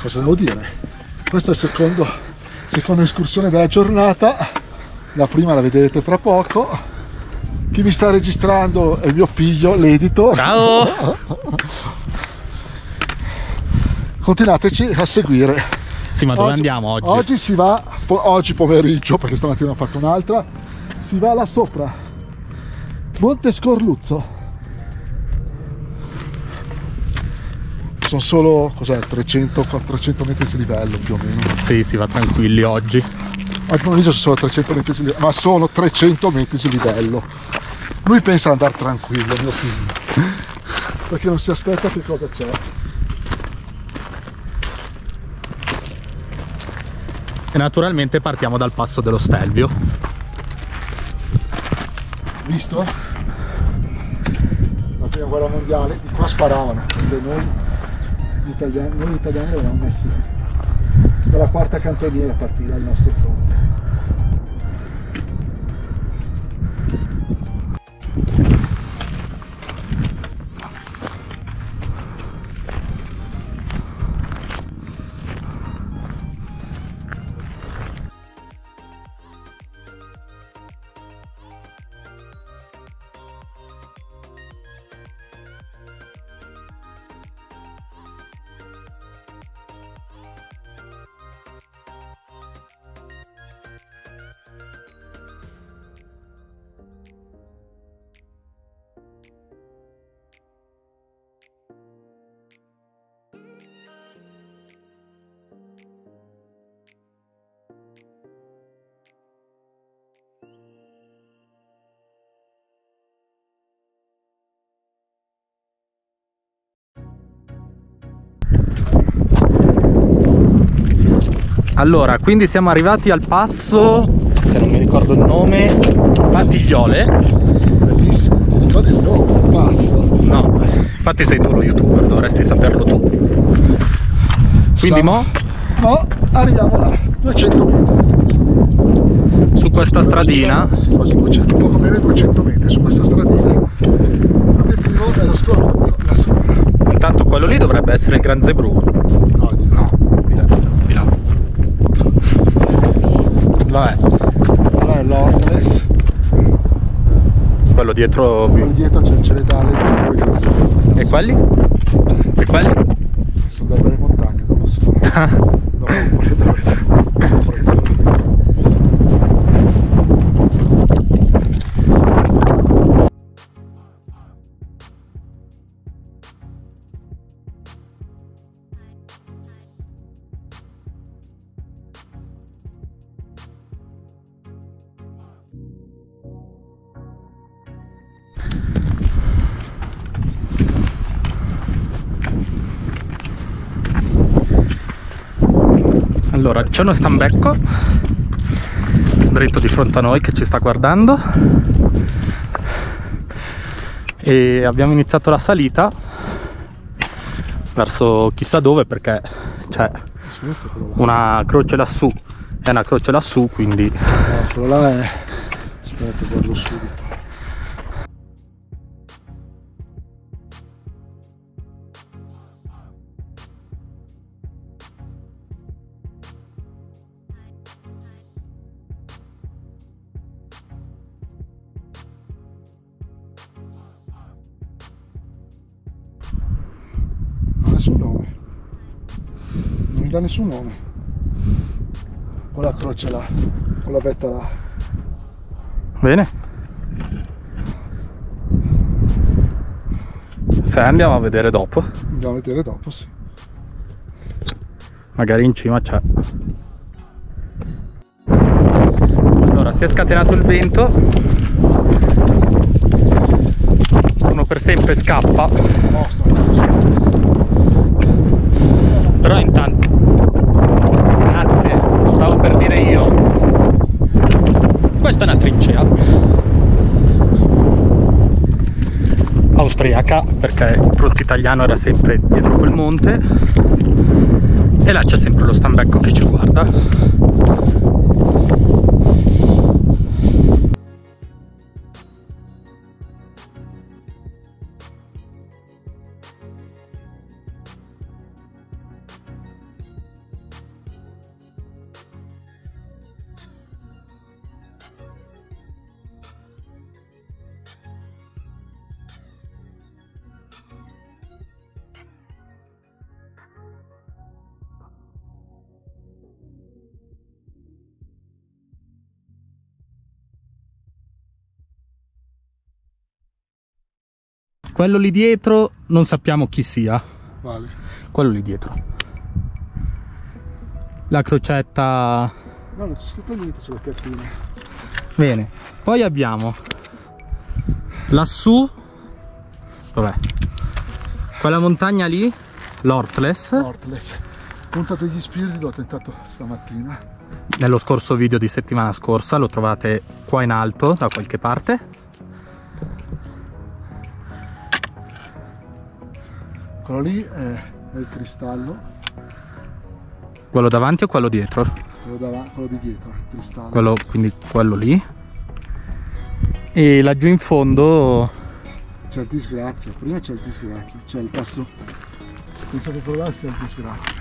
cosa devo dire? Questa è la seconda escursione della giornata, la prima la vedete fra poco. Chi mi sta registrando è mio figlio, l'editor. Ciao! Continuateci a seguire. Sì, ma dove andiamo oggi? Oggi si va, oggi pomeriggio, perché stamattina ho fatto un'altra, si va là sopra, Monte Scorluzzo. Sono solo 300-400 metri di livello più o meno. Sì, si va tranquilli oggi. Oggi pomeriggio sono solo 300 metri di livello, ma sono 300 metri di livello. Lui pensa ad andare tranquillo, mio figlio, perché non si aspetta che cosa c'è. E naturalmente partiamo dal passo dello Stelvio. Visto? La prima guerra mondiale, di qua sparavano, perché noi italiani eravamo messi dalla quarta cantoniera a partire dal nostro fronte. Allora, quindi siamo arrivati al passo, che non mi ricordo il nome, Patigliole. Bellissimo, ti ricordi il nome, il passo? No, infatti sei tu lo youtuber, dovresti saperlo tu. Quindi mo? No, arriviamo là, 200 metri. Su questa stradina? Sì, quasi 200, poco meno di 200 metri su questa stradina. L'obiettivo è lo Scorluzzo, là sopra. Intanto quello lì dovrebbe essere il Gran Zebrù. No, No, di là. Vabbè, non è l'Ortles. quello dietro. Quello dietro c'è il Cevedale, Zebrù e Gran Zebrù. E quelli? E quelli? Sono da belle montagne, non lo so. Dovevo prendere. Allora, c'è uno stambecco dritto di fronte a noi che ci sta guardando e abbiamo iniziato la salita verso chissà dove, perché c'è una croce lassù e una croce lassù, quindi Quello là è... aspetta, guardo subito. Nessun nome, non mi dà nessun nome. Con la croce là, con la vetta là. bene. Se andiamo a vedere dopo, Andiamo a vedere dopo, sì. magari in cima c'è. Allora, si è scatenato il vento, uno per sempre scappa, No, però intanto, grazie, lo stavo per dire io, questa è una trincea austriaca, perché il fronte italiano era sempre dietro quel monte e là c'è sempre lo stambecco che ci guarda. Quello lì dietro non sappiamo chi sia. Vale. Quello lì dietro. La crocetta. No, non c'è scritto niente sulla cartina. Bene. Poi abbiamo lassù. Dov'è? Quella montagna lì, l'Ortles. Ortles. Punta degli Spiriti l'ho tentato stamattina. Nello scorso video di settimana scorsa, lo trovate qua in alto da qualche parte. Quello lì è il cristallo. Quello davanti o quello dietro? Quello di dietro, il cristallo. Quindi quello lì. E laggiù in fondo C'è il disgrazia, prima c'è il disgrazia, c'è il tasto. Penso che provare sia il disgrazia.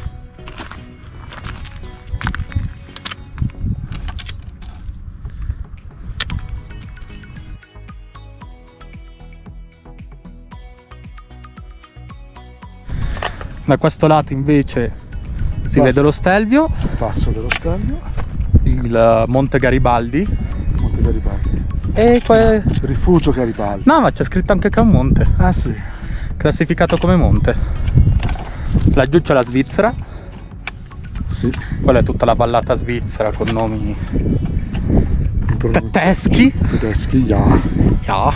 da questo lato invece si vede lo Stelvio, Passo dello Stelvio, il Monte Garibaldi. Monte Garibaldi. E Rifugio Garibaldi. no, ma c'è scritto anche che è un monte, Ah sì. classificato come monte. Laggiù c'è la Svizzera, Sì. quella è tutta la vallata svizzera con nomi tedeschi. Tedeschi, ja. Ja.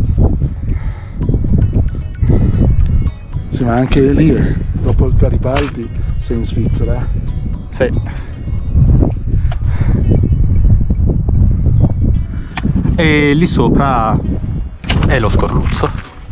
Sì, ma anche lì, dopo il Garibaldi, sei in Svizzera. Sì. E lì sopra è lo Scorluzzo.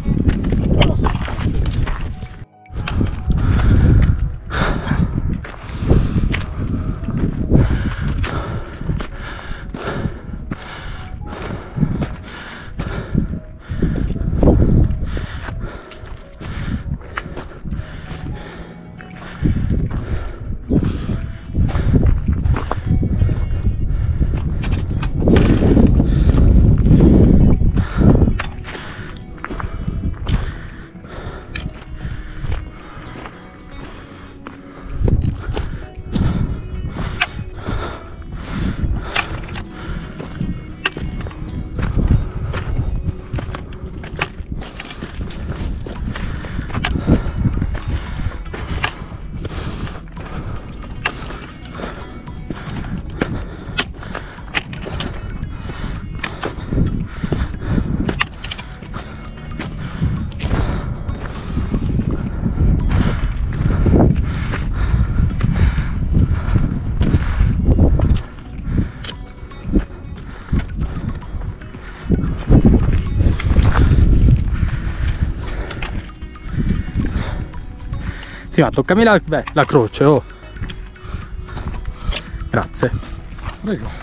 Sì, ma toccami la croce, oh. Grazie. Prego.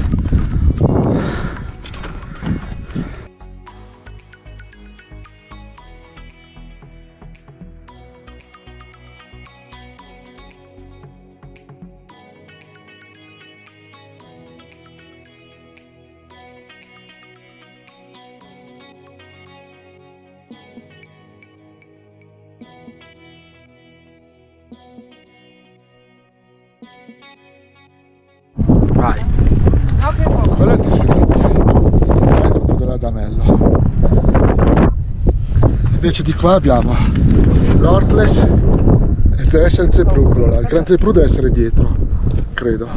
Vai. Quello è il disgrazia. È il punto dell'Adamello. Invece di qua abbiamo l'Ortles e deve essere il Zebruglo. Il Gran Zebruglo deve essere dietro, credo.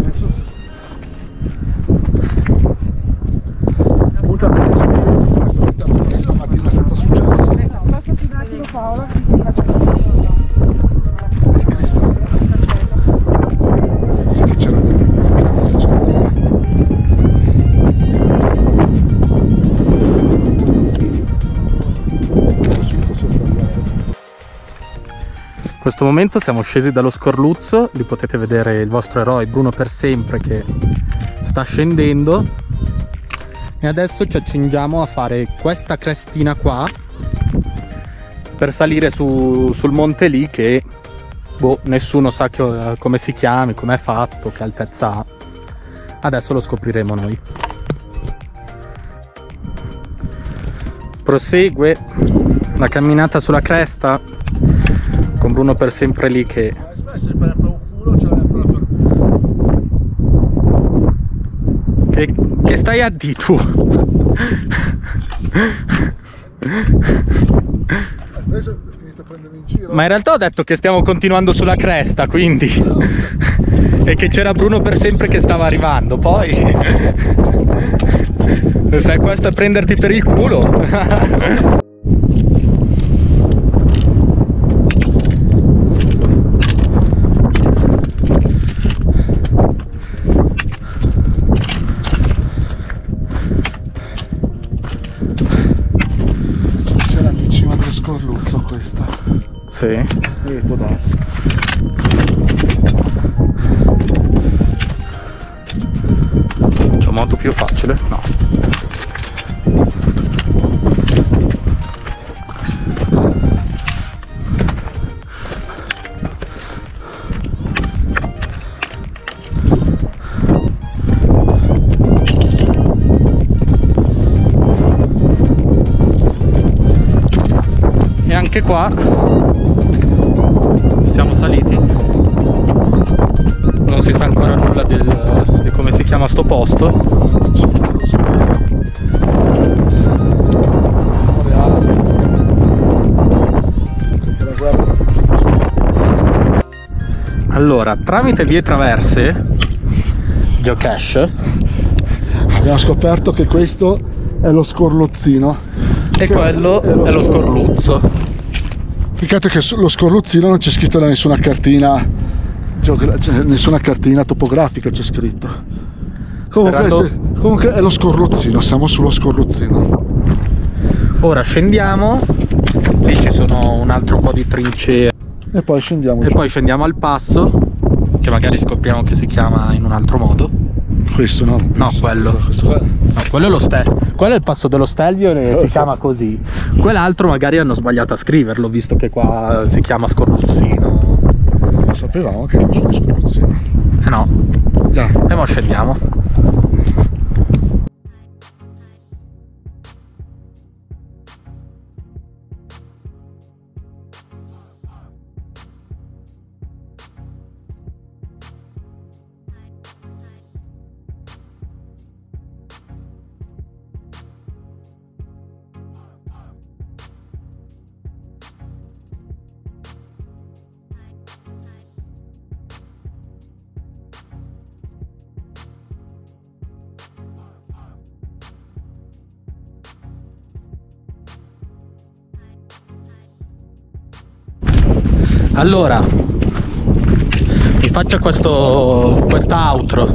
Punta stamattina senza successo. Spostati un attimo Paola. Il cristallo. Sì che c'era. Cazzo c'era. In questo momento siamo scesi dallo Scorluzzo, lì potete vedere il vostro eroe Bruno per sempre che sta scendendo e adesso ci accingiamo a fare questa crestina qua per salire sul monte lì che boh, nessuno sa come si chiami, com'è fatto, che altezza ha. Adesso lo scopriremo noi. Prosegue la camminata sulla cresta con Bruno per sempre lì che che stai a di tu? Adesso è finito a prendermi in giro. Ma in realtà ho detto che stiamo continuando sulla cresta, quindi e che c'era Bruno per sempre che stava arrivando. Poi se questo è prenderti per il culo. C'è l'anticima dello Scorluzzo questa. Sì. Può darsi. C'è un modo più facile? No. E anche qua siamo saliti, non si sa ancora nulla di come si chiama sto posto. Allora, tramite vie traverse geocache abbiamo scoperto che questo è lo Scorluzzino e quello è lo Scorluzzo. Peccato che sullo Scorluzzino non c'è scritto da nessuna cartina topografica, c'è scritto. Comunque è lo Scorluzzino, siamo sullo Scorluzzino. Ora scendiamo, lì ci sono un altro po' di trincee E poi scendiamo e giù. poi scendiamo al passo, che magari scopriamo che si chiama in un altro modo. Questo no? No, quello. Questo qua. No, quello è lo quello è il passo dello Stelvio e si chiama così. Quell'altro magari hanno sbagliato a scriverlo, visto che qua si chiama Scorluzzino. Lo sapevamo che era sullo Scorluzzino. Eh no. Già. E mo scendiamo. Allora, mi faccia questa outro,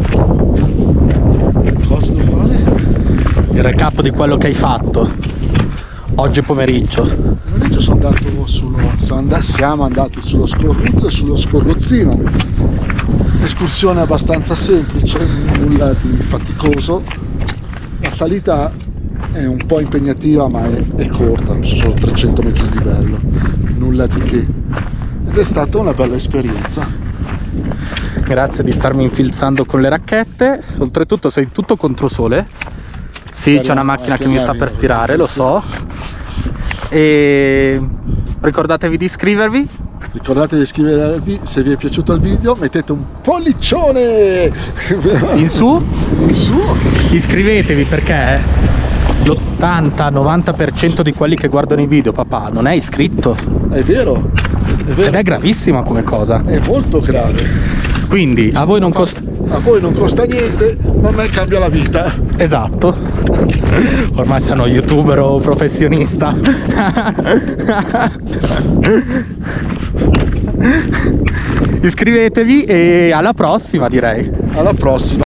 Cosa devo fare? il recap di quello che hai fatto oggi pomeriggio. Pomeriggio siamo andati sullo Scorluzzo e sullo Scorluzzino. Escursione abbastanza semplice, nulla di faticoso. La salita è un po' impegnativa ma è corta, sono solo 300 metri di livello, nulla di che. Ed è stata una bella esperienza. Grazie di starmi infilzando con le racchette. Oltretutto sei tutto contro sole. Sì, c'è una macchina che mi sta per stirare, lo so. E ricordatevi di iscrivervi. Ricordate di iscrivervi, se vi è piaciuto il video mettete un pollicione In su. in su. Iscrivetevi perché l'80-90% di quelli che guardano i video, papà, non è iscritto. È vero, Ed è gravissima come cosa. è molto grave. Quindi a voi non costa... A voi non costa niente, ma a me cambia la vita. Esatto. Ormai sono youtuber o professionista. Iscrivetevi e alla prossima, direi. Alla prossima.